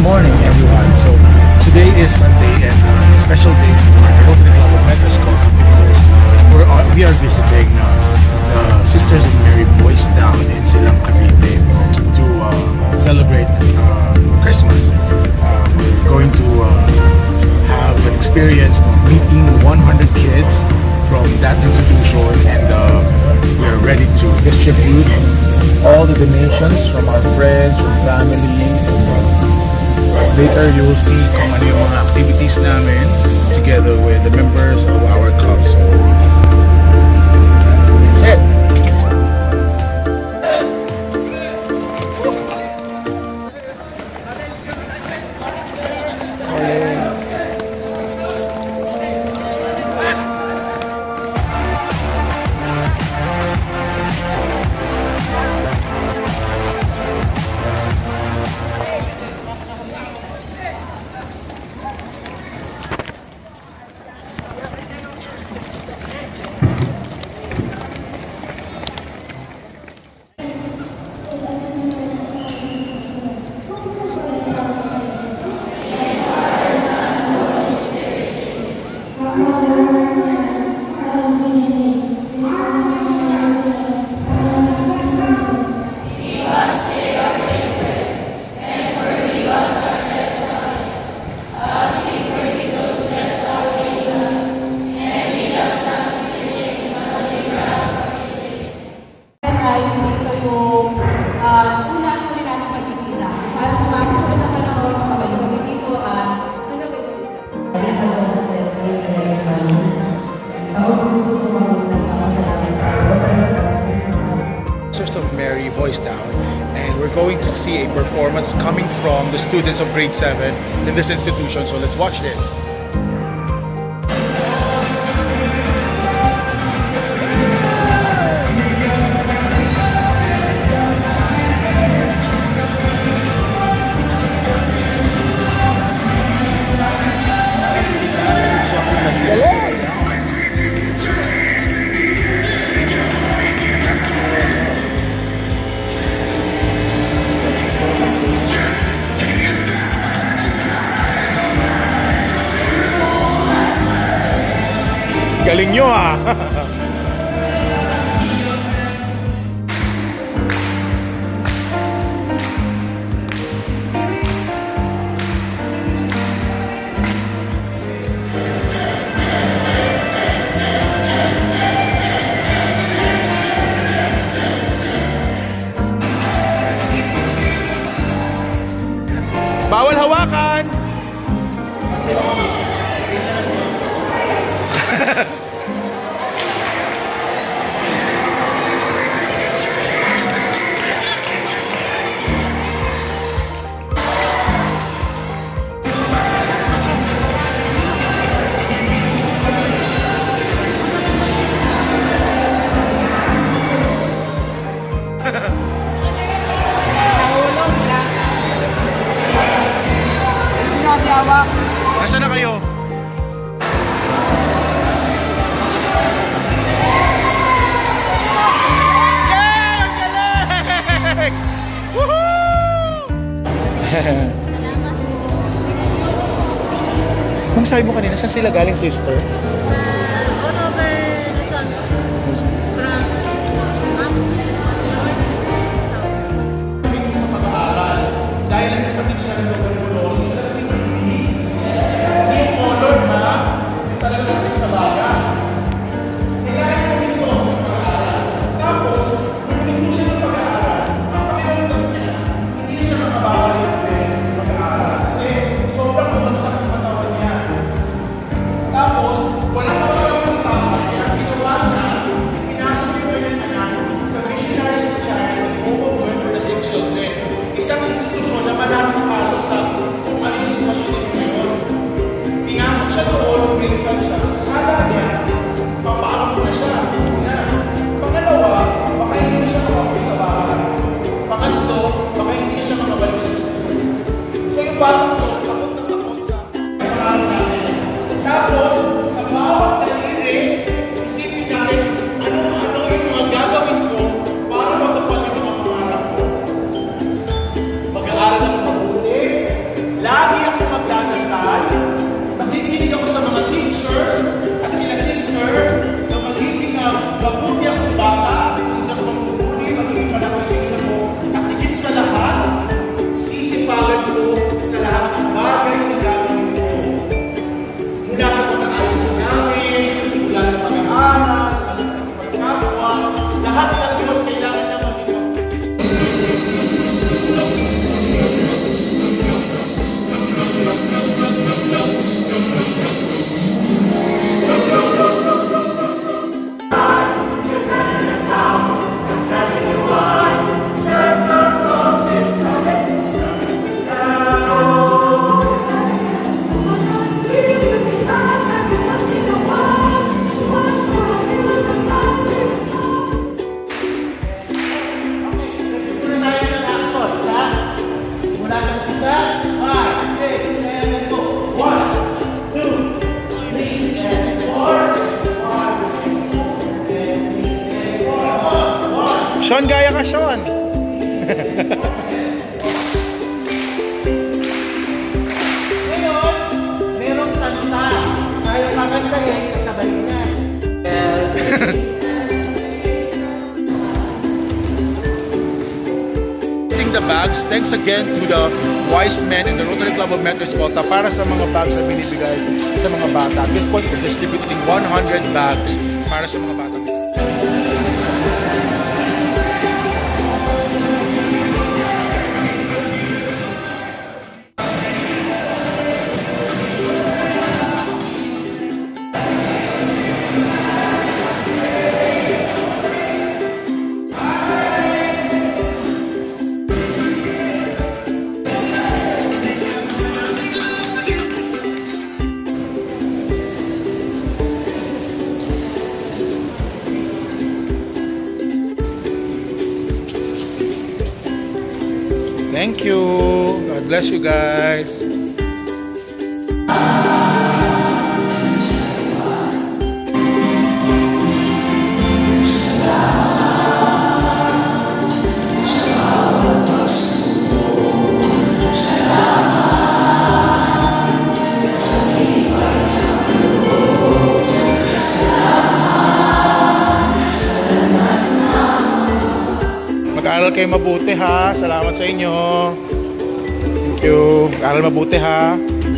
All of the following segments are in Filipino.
morning, everyone. So today is Sunday, and it's a special day for the Rotary Club of Metro Scotland because we are visiting the Sisters of Mary Boys Town in Silang, Cavite to celebrate Christmas. We're going to have an experience of meeting 100 kids from that institution, and we are ready to distribute all the donations from our friends, from family, and later you will see kung ano yung mga activities namin together with the members of our club. So that's it. Sisters of Mary Boys Town, and we're going to see a performance coming from the students of grade 7 in this institution. So let's watch this. Galing nyo ah! Bawal hawakan! Nasaan na kayo? Yeah! Galing! Woohoo! Kung sabi mo kanina, saan sila galing, sister? All over Luzon. From dahil nagkasakit siya ng tuberculosis, Mula sa umpisa. 5, 6, 7, go. 1, 2, 3, and 4. Sean, gaya ka, Sean! Ngayon, merong kanta. Tayo kakantahin, kasabay na. The bags. Thanks again to the wise men in the Rotary Club of Metro Escolta para sa mga bags na binibigay sa mga bata. At this point, we're distributing 100 bags para sa mga bata. Thank you. God bless you guys. Mag-aaral kayo mabuti ha. Salamat sa inyo. Thank you. Mag-aaral mabuti ha.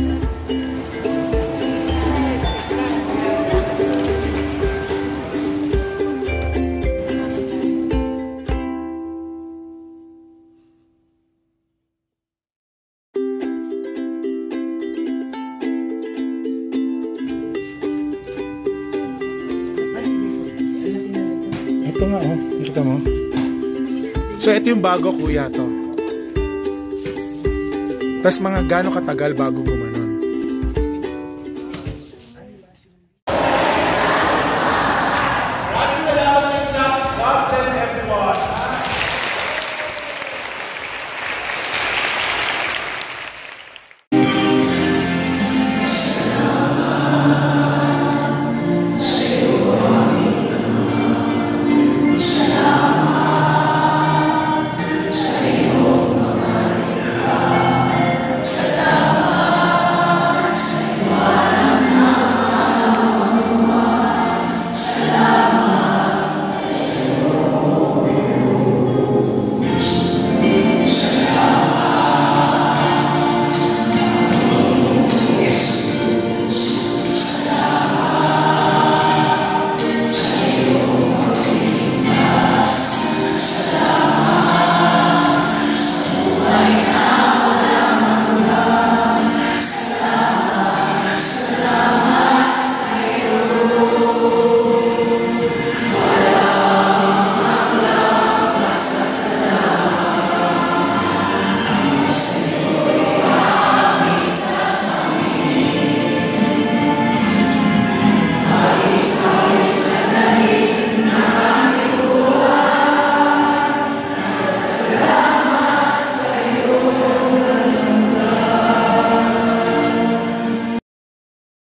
Ito nga oh. Nakita mo? So, ito yung bago, kuya, to. Tapos mga gano'ng katagal bago gumana?